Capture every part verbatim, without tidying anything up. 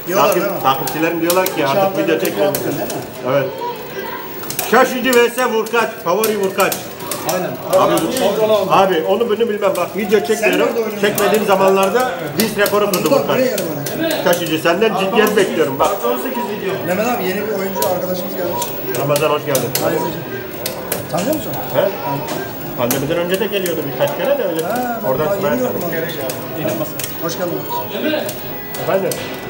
Takip, takipçilerim diyorlar ki artık video çekmiyor. Evet. Şaşıcı vs Vurkaç. Favori Vurkaç. Aynen. Abi, abi onu bunu bilmem bak video çekmiyorum. Çekmediğim zamanlarda diz rekoru kırdı Vurkaç. Şaşıcı senden ciddiyet bekliyorum bak. on sekiz video. Mehmet abi yeni bir oyuncu arkadaşımız gelmiş. Ramazan hoş geldin. Tanıyor musun? He? Pandemiden önce de geliyordu birkaç kere de öyle. Ha, oradan yeni gördüm onu. Hoş geldin. Efendim?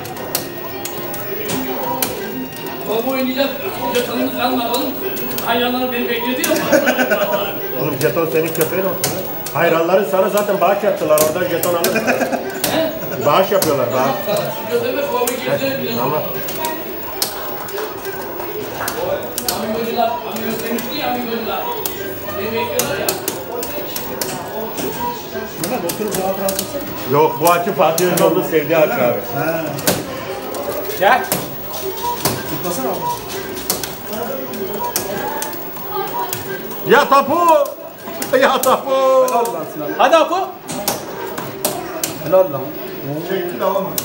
Baba oynayacağız. Jetonumuz kalmadı oğlum. Hayranlar beni bekliyordu ya. Oğlum jeton senin köpeğin olsun. Hayranların sana zaten bağış yaptılar. Oradan jeton alır. Bağış yapıyorlar. Bağış. Tamam. Amigocular, amigos demişti ya amigocular. Beni bekliyorlar ya. Mehmet oturup rahat rahat tutsana. Yok bu açı Fatih Özal'ın sevdiği açı abi. He. Gel. Tutmasana abi. Ya tapu. Ya tapu. Helal lan Sinan. Hadi Apo. Helal lan. Çekti de alamadı.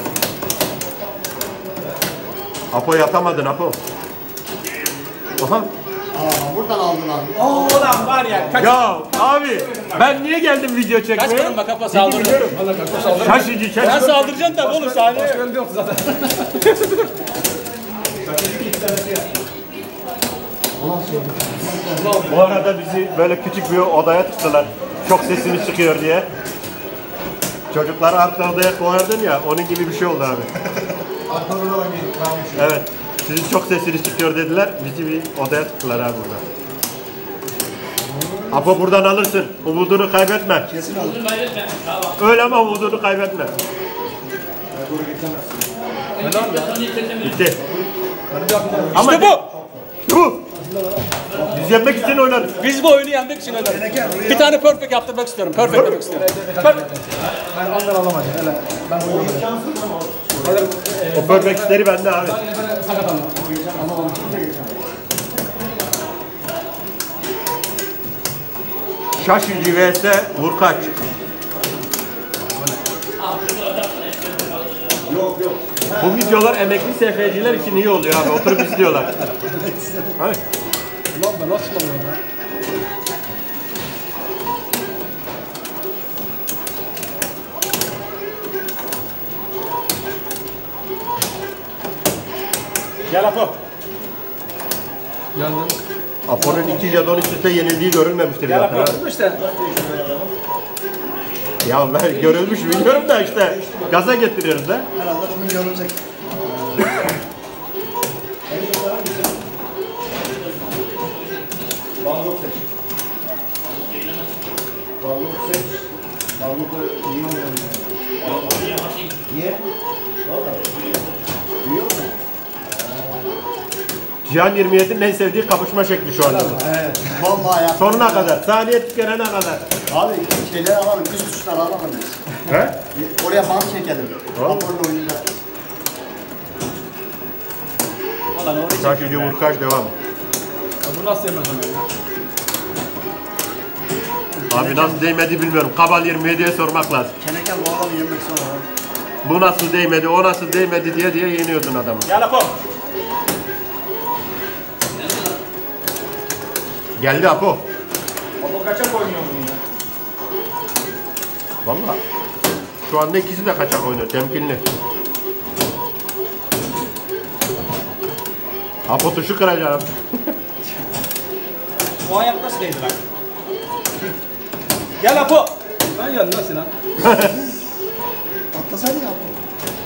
Apo yatamadın Apo. Aha. Aa, buradan aldın abi. Oo lan var ya. Kaç, Ya abi ben niye geldim video çekmeye? kaç param bak Apo saldırıyor. Valla Apo saldırıyor. Şaşıcı Ben şaşıcı. saldıracaksın tabi oğlum saniye. Başka öldü yok zaten. Bu arada bizi böyle küçük bir odaya tıktılar. Çok sesiniz çıkıyor diye. Çocukları arka odaya koyardın ya, onun gibi bir şey oldu abi. Evet, sizin çok sesiniz çıkıyor dediler, bizi bir odaya tıktılar abi burada. Apo buradan alırsın, umudunu kaybetme. Kesin alır. Öyle ama umudunu kaybetme. Bitti. Ama İşte bu. bu. Biz yenmek için oynadık. Biz bu oyunu yenmek için oynadık. Bir tane perfect yaptırmak istiyorum. Perfect demek istiyorum. Perfect. Ben ondan alamadım. Hele ben oynayacağım. O perfectleri bende abi. Sakat alma. Şaşıcı vs Vurkaç. Bu videolar emekli S F C'ler için iyi oluyor abi. Oturup izliyorlar. Hayır. Ulan ben nasıl alıyorum ya? Gel Apo. Geldim. Apo'nun iki jeton üst üste yenildiği görülmemiştir Gel zaten. Apo işte. Ya ben görülmüş bilmiyorum da işte gaza getiriyoruz da. Herhalde bugün görülecek. Ballık seç. Ballık seç. Ballık'ı niye oynamıyor? Niye? Valla. Duyuyor musun? Cihan yirmi yedi'nin en sevdiği kapışma şekli şu anda. Evet. Vallahi ya. Sonuna kadar, saniye tükenene kadar. Abi şeyler alalım, üst üstler alalım biz. He? Oraya bant çekelim. Tamam. Raporun oyununda. Şaşıcı Vurkaç devam. Bu nasıl yemez onu ya? Abi nasıl değmedi bilmiyorum. Kabal yirmi yedi'ye sormak lazım. Kenekel bu adamı yemek sonra. Bu nasıl değmedi, o nasıl değmedi diye diye yeniyordun adamı. Gel Apo. Geldi Apo. Apo kaçak oynuyor bunu ya. Vallahi. Şu anda ikisi de kaçak oynuyor, temkinli. Apo tuşu kıracağım. Bu ayak nasıl değdi lan? Gel Apo. Ben geldim lan Sinan. Atlasaydın ya bu.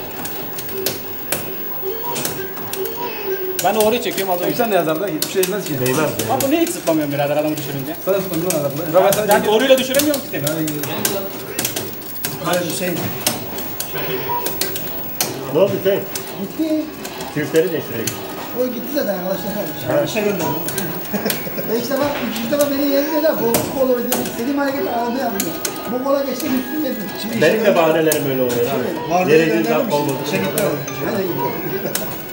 Ben orayı çekiyorum az önce. Sen ne yazardın? Hiçbir şey değmez ki. Değmez ya. Abi niye hiç zıplamıyorsun birader adamı düşürünce? Sen zıplamıyorsun adamı. Ben, ben doğruyla düşüremiyorum ki seni. Hayır Hüseyin. Ne oldu sen? Gitti. Çiftleri değiştirelim. O gitti zaten arkadaşlar. İşe gönderdim. Ve işte bak üçüncü defa beni yendiler. Bozuk kol oynadı. İstediğim hareketi anında yaptım. Bu kola geçtim üstüm yedim. Şimdi Benim de bahanelerim öyle oluyor abi. Vardı Gereksiz zam olmadı. İşe gitti o. Nereye gitti?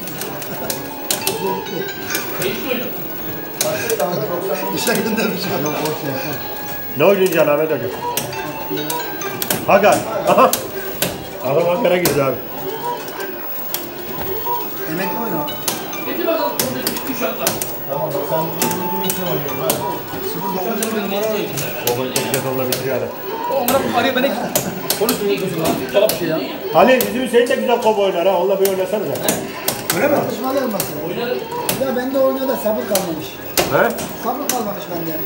İşe göndermiş adam. Ne oynayacaksın Ahmet Hocam? Hakan. Aha. Adam Hakan'a girdi abi. uşaklar. Tamam sen bunu için oynuyorsun ha. sıfır dokuz bir numara oynuyor. Baba tek onunla bitiriyor adam. Onlara arıyor beni. Konuşmuyor diyorsun lan. Salak bir şey ya. Halil bizim Hüseyin de güzel kobo oynar ha. Onunla bir oynasanıza. Öyle mi? Tartışmalı olması. Ya bende oynuyor da sabır kalmamış. He? Sabır kalmamış bende.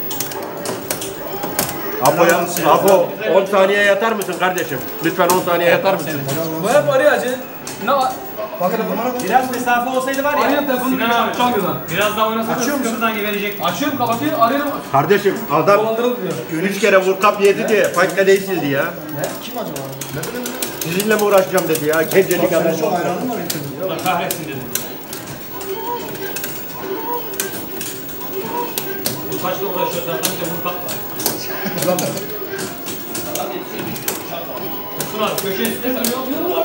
Apo, ya, Apo on saniye yatar mısın kardeşim? Lütfen on saniye yatar mısın? Bu hep arıyor hacı. Ne var? Bakın numara koy. Biraz mesafe olsaydı var ya. Arıyor telefonu. Sinan abi. Çok güzel. Biraz daha oynasana Açıyor musun? sıkıntıdan geberecek. Açıyorum kapatıyor arıyorum. Kardeşim adam Dolandırıldı diyor. üç kere vur kap yedi diye fayda değilsildi ya. Ne? Kim acaba? Sizinle mi uğraşacağım dedi ya. Gencelik adam. Çok hayranım var internette. Allah kahretsin dedim. Bu kaçla uğraşıyor zaten bir de vur kapla. Tutun abi köşeye sıkıntı yok.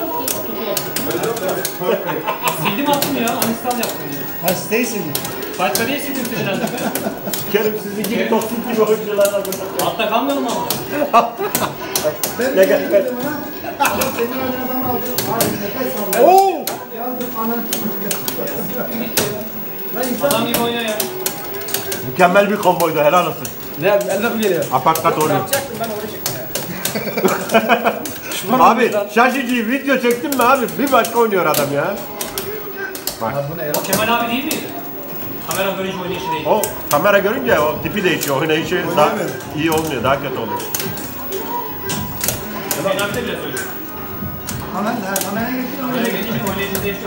Sildim attım ya. Anistan yaptım ya. Ha Stacy'di. Başka değil sildim Sinan abi. Kerim sizin gibi toksik gibi oyuncularla burada. Altta kalmayalım ama. Ben Ne de gel- dedim ha. Adam senin adına adam aldı. Abi nefes aldı. Oo! Yazdım ananı. Lan insan Adam gibi oynuyor ya. Mükemmel bir komboydu helal olsun. Ne yapayım? Elden geliyor. Apakat oynuyor. Yapacaktım ben oraya çektim ya. Abi şaşıcı video çektin mi abi? Bir başka oynuyor adam ya. Bak. Bu ne ya? O Kemal abi değil miydi? Kamera görünce oynayışı değil. O kamera görünce o tipi değişiyor. Oynayışı daha iyi olmuyor. Daha kötü oluyor. Kemal abi de bile söylüyor. Aman ha, kameraya geçiyor. Kamera gelince oynayışı değişiyor.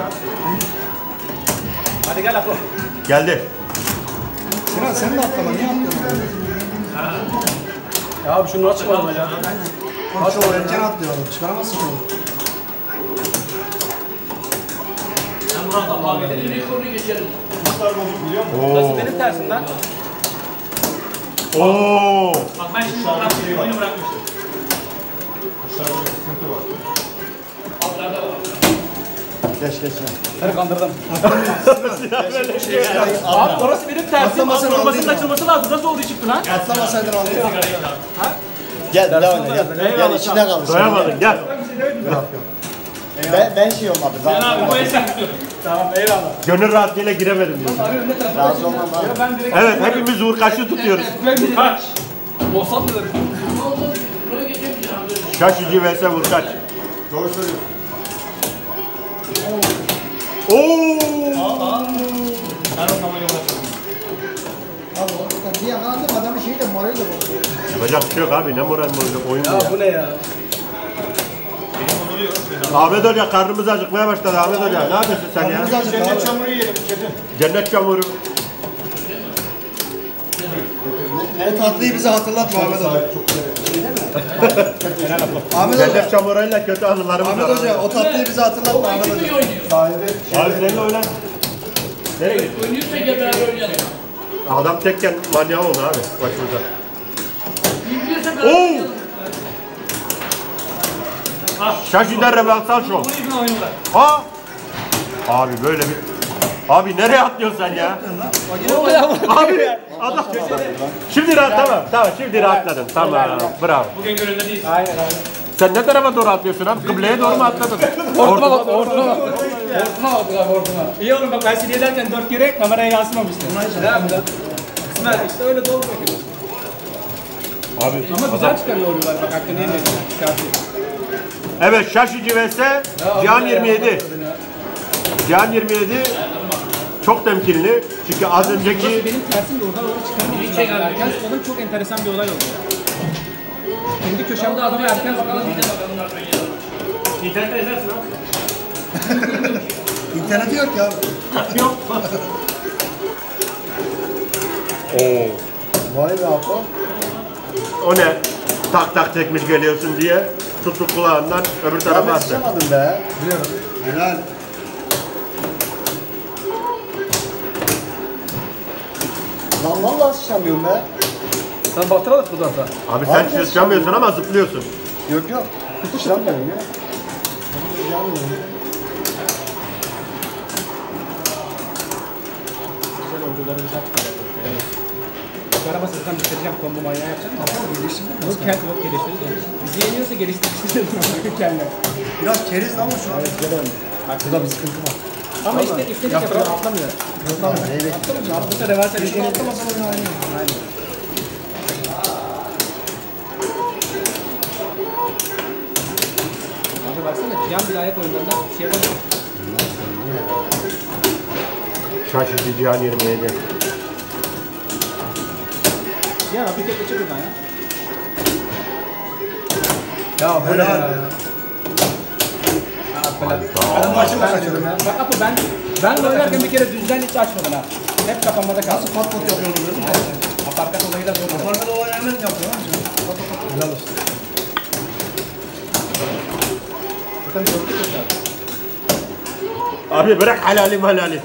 Hadi gel Apo. Geldi. Sinan sen de atlama. Niye atlıyorsun? Ya abi şunu açma ama ya. Bak çok erken atlıyor oğlum. Çıkaramazsın oğlum. Ben Murat abi dedim. Rekoru geçelim. Oo. Benim tersimden. Oo. Bak ben şimdi bıraktım. Oyunu bırakmıştım. Geç geç. Seni kandırdım. Abi orası benim tersim. Atlamasana, Atlamasının aldın açılması lazım. Nasıl oldu çıktı lan? Atlamasaydın alıyor. Gel devam et gel. Gel içinde kal. Doyamadın gel. Ben, ben şey olmadı. Sinan Razı abi bu olmadım. eser tutuyor. Tamam eyvallah. Gönül rahatlığıyla giremedim diyor. Razı olmam abi. Ben direkt... Evet hepimiz vurkaçlı tutuyoruz. Kaç? Olsam mı dedim? Buraya geçemeyeceğim. Şaşıcı vs vurkaç. Doğru söylüyorsun. Oo. Ben o kamerayı uğraşıyorum. Abi orada bir yakalandım adamın şeyi de morali de bozuldu. Yapacak bir şey yok abi. Ne moral bozacak oyun bu Ya ya. bu ne ya? Ahmet Hoca karnımız acıkmaya başladı Ahmet Hoca. Ne yapıyorsun sen ya? Cennet çamuru yiyelim Çetin. Cennet çamuru. O tatlıyı bize hatırlatma Ahmet Hoca. Ahmet Hoca. Cennet çamuruyla kötü anılarımız Ahmet var. Hoca o tatlıyı bize hatırlatma Ahmet Kim Hoca. iyi oynuyor? Abi seninle oynar. Nereye gidiyorsun? Oynuyorsa gel beraber oynayalım. Adam tekken manyağı oldu abi başımıza. İyi biliyorsa beraber Oo! oynayalım. Şaşı'da revansal şov. Bu ibn oynuyorlar. Ha! Abi böyle bir... Abi nereye atlıyorsun sen ya? Abi adam... Şimdi rahat tamam tamam şimdi rahatladın tamam bravo. Bugün gönüllü değiliz. Aynen aynen. Sen ne tarafa doğru atlıyorsun abi? Kıbleye doğru mu atladın? Hortuma bak, hortuma bak. Hortuma bak abi, hortuma. İyi oğlum bak ben seni ederken dört kere kameraya yansımamıştı. Ne yapacağız? Kısmen işte öyle doğru bakıyoruz. Abi Ama güzel çıkarıyor oyuncular bak hakkını yemiyor. Çıkartıyor. evet Şaşıcı vs Cihan yirmi yedi. Cihan yirmi yedi çok temkinli çünkü az önceki Benim tersim de oradan oraya çıkarmamış. çek abi. Erken zıpladım çok enteresan bir olay oldu. Kendi köşemde adamı erken zıpladım. İnternette izlersin abi. İnterneti yok ya abi. Yok. Oo. Vay be Apo. O ne? Tak tak çekmiş geliyorsun diye tuttu kulağından öbür tarafa attı. Sıçramadın be. Biliyorum. Helal. Lan vallahi sıçramıyorum be. Sen baktıralım buradan da. Abi sen sıçramıyorsun ama zıplıyorsun. Yok yok. Sıçramıyorum ya. Güzel oyuncuları güzel çıkarıyor. Bak araba sizden bitireceğim kombo manyağı yapacak mı? Apo geliştirdin mi? Yok kendi yok geliştirdi. Bizi yeniyorsa geliştirsin. Bakın kendine. Biraz keriz ama şu an. Burada bir sıkıntı var. Ama işte istedik yapıyor. Atlamıyor. Evet. Bu da revansa bir şey Atlamasa oyunu aynı. Abi baksana Cihan bile ayak oyunlarında şey yapamıyor. Şaşırtıcı Cihan yirmi yedi. Cihan abi bir tek geçir buradan ya. Ya böyle ya. Ben başıma kaçırdım ya. Bak Apo ben ben de oynarken bir kere düzden hiç açmadın ha. Hep kapanmada kaldı. Nasıl pat pat yapıyorsun gördün mü? Aparkat olayı da zor. Aparkat olayı hemen yapıyor ha. Pat pat pat. Helal olsun. Abi bırak halalim halalim.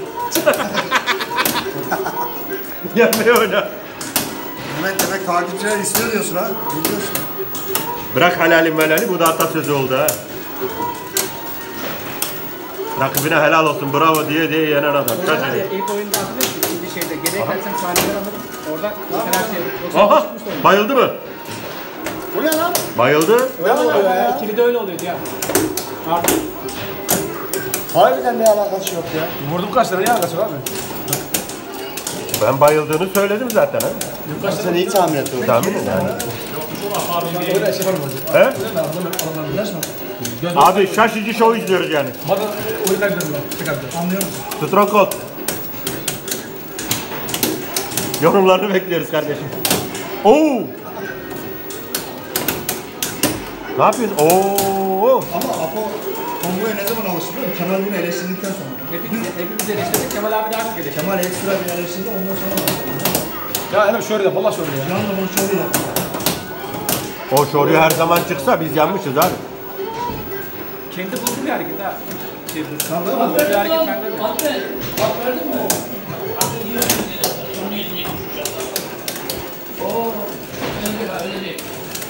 Yapma oyna. Demek demek takipçiler istiyor diyorsun ha. Ne diyorsun? Bırak halalim halalim, bu da atasözü oldu ha. Rakibine helal olsun, bravo diye diye yenen adam. Kaç Var ya dedi? ilk oyunda hatırlıyor musun? İkinci şeyde geriye gelsen saniyeler alırım. Orada her şey. Aha! Bayıldı mı? Bu ne lan? Bayıldı. Öyle oluyor ya. İkili de öyle oluyordu ya. Artık. Harbiden bir alakası yok ya. Vurdum kaç tane ne alakası var mı? Ben bayıldığını söyledim zaten ha. Sen iyi tahmin et onu. Tahmin et yani. Öyle şey var mı? He? Biraz mı? Abi şaşıcı show izliyoruz yani. Bana oyunlar gidiyorum ben. Tekrar Anlıyor musun? Strong Cold. Yorumlarını bekliyoruz kardeşim. Oo! Ne yapıyorsun? Oo! Ama Apo komboya ne zaman alıştı biliyor musun? Kemal bunu eleştirdikten sonra. Hepimiz, hepimiz eleştirdik. Kemal abi daha çok eleştirdi. Kemal ekstra bir eleştirdi ondan sonra alıştı. Ya evet şöyle yap. Valla şöyle ya. Şu anda bunu şöyle yapıyor. O şoruyu her zaman çıksa biz yanmışız abi. Kendi buldu bir hareket ha. Şey bu. Kaldı Buldu bir hareket bende mi? Ahmet, bak verdin mi? Bakın yiyor şimdi. Onu yetmiş Oo, öyle değil, öyle değil.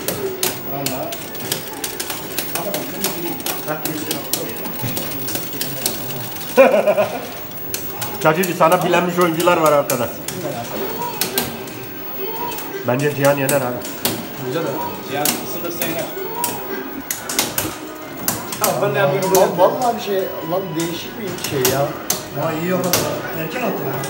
Şaşıcı, sana bilenmiş oyuncular var arkadaş. Bence Cihan yener abi. Güzel de. Cihan ısınırsa yener. Ben ne yapıyorum? Lan vallahi bir şey, lan değişik bir şey ya. Vay iyi yolladı. Erken attı ya.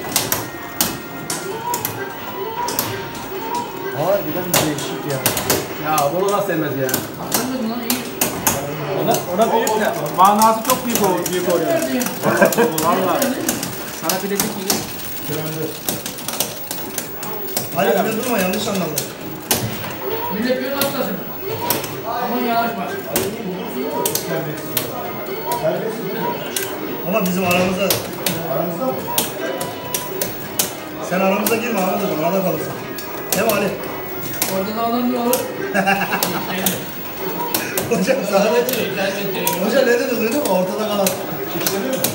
Harbiden değişik ya. Ya bunu nasıl sevmez ya? Anladın lan iyi. Ona, ona büyük de. Manası çok büyük o büyük oluyor. Valla. Sana bilezik iyi. Hayır öyle durma yanlış anladın. Millet göz hastasın. Aman yanaşma. Ama bizim aramızda. Aramızda mı? Sen aramıza girme aramızda. Arada kalırsın. Değil mi Ali? Oradan alan ne olur? Hocam sana Hoca ne dedi duydun mu? Ortada kalan. İşleniyor mu?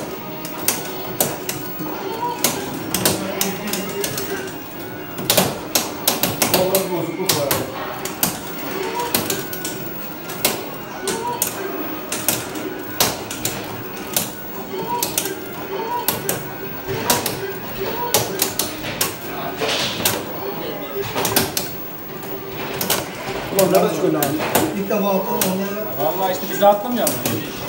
Ulan nerede çıkıyor lan? İlk defa atladım onları. Valla işte bizi atlamıyor mu?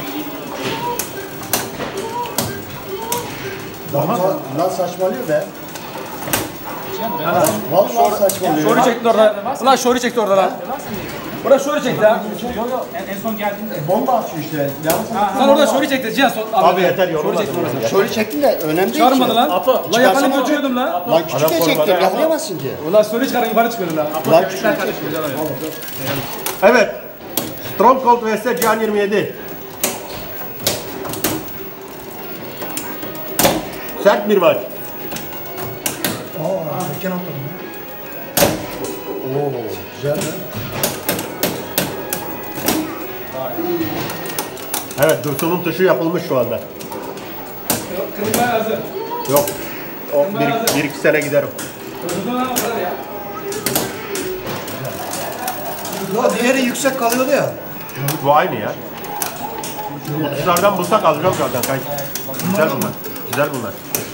Lan, lan saçmalıyor be. Cihan ben. Vallahi saçmalıyor. Şori çekti orada. Ulan şori çekti orada lan. Orada şori çekti ha. Yok yok en, en son geldiğinde. Bomba atıyor işte. Yalnız Sen orada şori çekti Cihan. son- Abi yeter, Şori yorulma. çekti orada. şöyle çektin de önemli değil Çağırmadı ki. lan. Apo. Lan yakalayıp Çıkarsana. uçuyordum lan. Lan küçük de Adam çektin. korumada Yakalayamazsın ki. Ulan şori çıkarın yukarı çıkıyordum lan. Lan küçük de Kardeşim güzel oynuyor. Evet. Strong Cold vs Cihan yirmi yedi. Sert bir maç. Aa erken atladım ya. Oo, güzel mi? Evet, Dursun'un tuşu yapılmış şu anda. Kırmızı hazır. Yok. O bir, bir iki sene gider o. Kırmızı lan o kadar ya. Yo diğeri yüksek kalıyordu ya. Bu aynı ya. Bu tuşlardan bulsak alacağım zaten. Kay. Güzel bunlar. Güzel bunlar.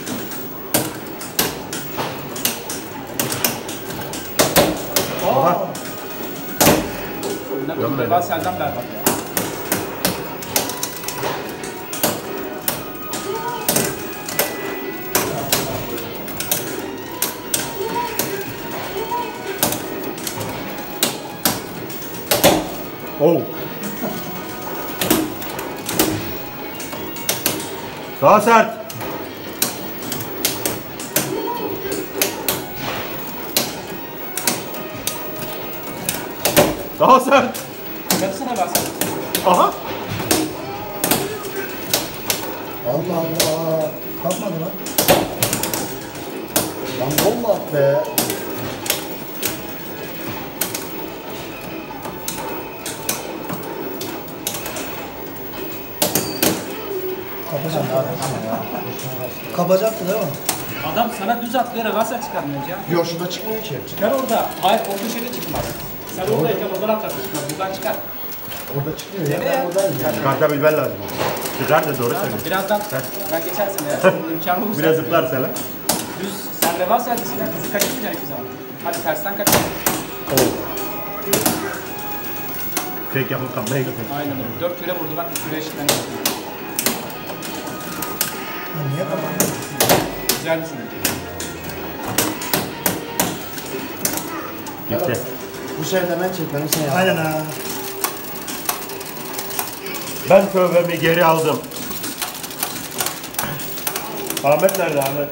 Aha. Gömmedi. Ben senden berbat ya. Oh. Daha sert. Daha sert. Yapsana baksana. Aha. Allah Allah. Kalkmadı lan. Lan bomba at be. Kapacak abi. Kapacaktı değil mi? Adam sana düz atlıyor, nasıl çıkarmıyor ya? Yok şurada çıkmıyor ki. Çıkar orada. Hayır, o köşede çıkmaz. Sen oradayken oradan atlarsın çıkmaz. Buradan çıkar. Orada çıkmıyor ya. Ben buradayım ya. Çıkartabilmen lazım. Çıkar da doğru söylüyorsun. Birazdan ben geçersin ya. Senin imkanı olursa. Biraz zıplarsa lan. Düz, sende varsa hadi silah, bizi kaçırmayacaksın hiçbir zaman. Hadi tersten kaç. Oh. Fake yapıp kapmaya gidiyor. Aynen öyle. Dört küre vurdu bak, üç küre eşitlendi. Ya niye kapandın? Güzel düşündün. Gitti. Bu sefer de ben çekmedim sen yap. Aynen ha. Ben tövbemi geri aldım. Ahmet nerede Ahmet?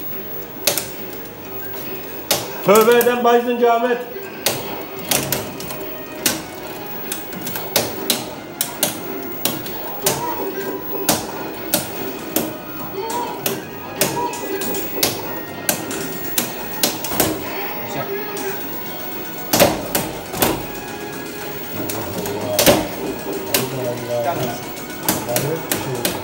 Tövbe eden Bayzıncı Ahmet. Güzel. Allah Allah. Hayret bir şey yok.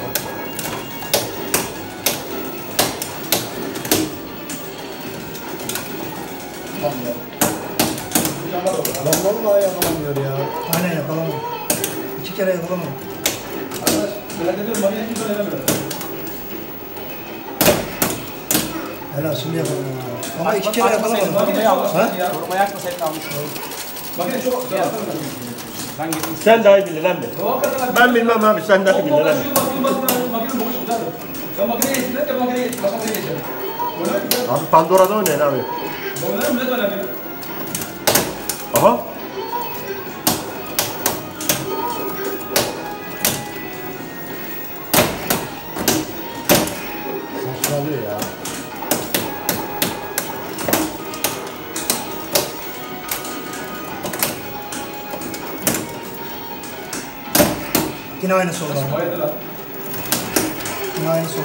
Lan vallahi yakalamıyor ya. Aynen yakalamam. İki kere yakalamam. Helal şimdi yakalamam. Ama iki kere yakalamadım. Korumayı almışsın Ha? ya. Korumayı açmasaydın almışsın. Makine çok güzel. Ben getirdim. Sen daha iyi bilir lan be. Ben bilmem abi sen daha iyi bilir lan be. Abi Pandora'da oynayın abi. Aha. Saçmalıyor ya. Yine aynısı oldu. abi. Yine aynısı oldu.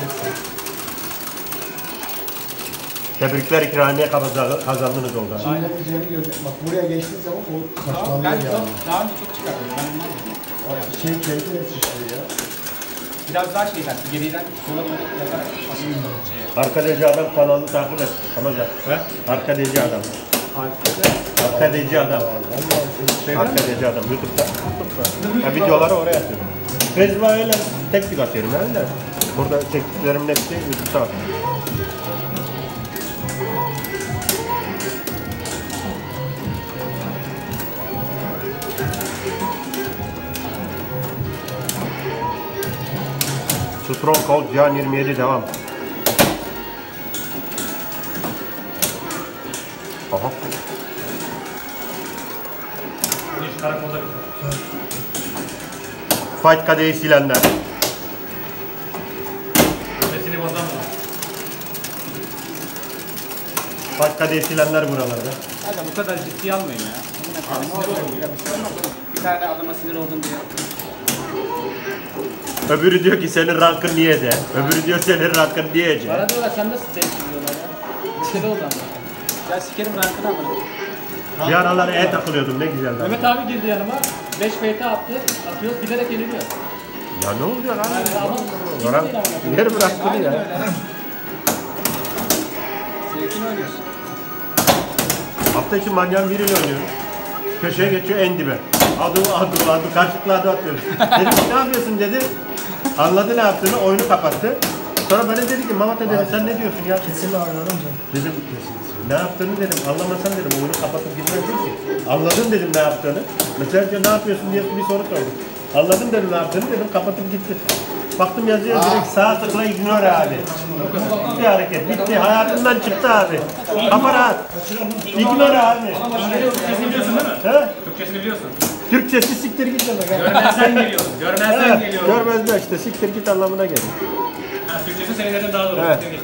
Tebrikler ikramiye kazandınız kazandınız oldu. Şimdi yapacağını görecek. Bak buraya geçtiğin zaman o saçmalıyor Ben yani. çok, daha önce çok çıkardım. Ben bundan Abi şey kendine sıçrıyor ya. biraz daha şeyden, geriden sola böyle yatarak asıl şeye. Arkadeci adam kanalını takip et. Amca. He? Arkadeci adam. Arkadeci adam. Vallahi Arkadeci adam. YouTube'da. YouTube'da. Ya videoları oraya atıyorum. Facebook'a öyle tek tek atıyorum yani de. Burada çektiklerimin hepsi YouTube'da var. Strong Cold Can yirmi yedi devam. Aha. Fight kadehi silenler. Sesini bozan mı? Fight kadehi silenler buralarda. Hadi bu kadar ciddiye almayın ya. Amına koyayım, sinir oldum ya, bir şey olmaz oğlum. Bir tane adama sinir oldum diye. Öbürü diyor ki senin rankın niye de. Öbürü diyor senin rankın diyece. Bana diyorlar sen nasıl zevkli diyorlar ya. Bir şey oldu ama. Ya sikerim rankını amına. Bir aralar E takılıyordum ne güzeldi. Mehmet abi girdi yanıma. beş F T attı. Atıyor giderek yeniliyor. Ya ne oluyor lan? Yani ama Bırak, yer bıraktı Aynen ya. öyle. Zevkini oynuyorsun. Hafta içi manyağın biriyle oynuyorum. Köşeye geçiyor en dibe. Adı adı adı karşılıklı adı atıyor. Dedim ne yapıyorsun dedi. Anladı ne yaptığını, oyunu kapattı. Sonra bana dedi ki Mamat'a dedi sen ne diyorsun ya? Kesinlikle anladım canım. Dedim ne yaptığını dedim anlamasan dedim oyunu kapatıp gitmezdin ki. Anladın dedim ne yaptığını. Mesela diyor, ne yapıyorsun diye bir soru sordum. Anladım dedim ne yaptığını dedim kapatıp gitti. Baktım yazıyor direkt sağ tıkla ignore abi. Bitti hareket bitti hayatımdan çıktı abi. Kafa rahat. Ignore abi. Türkçesini biliyorsun değil mi? He? Türkçesini biliyorsun. Türkçesi siktir git demek. ha. Görmezden geliyorsun. Görmezden Ha, geliyorum. Görmezler işte siktir git anlamına gelir. Ha, Türkçesi senin dediğin daha doğru. Evet. Siktir git.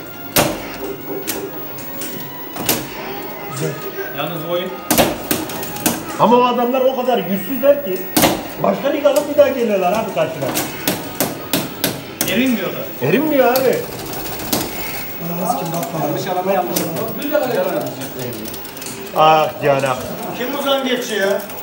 Yalnız bu oyun Ama o adamlar o kadar yüzsüzler ki başka lig alıp bir daha geliyorlar abi karşına. erinmiyordu. Erinmiyor abi. Yanlış araba yanlış araba. Ah canak. Kim uzan geçiyor?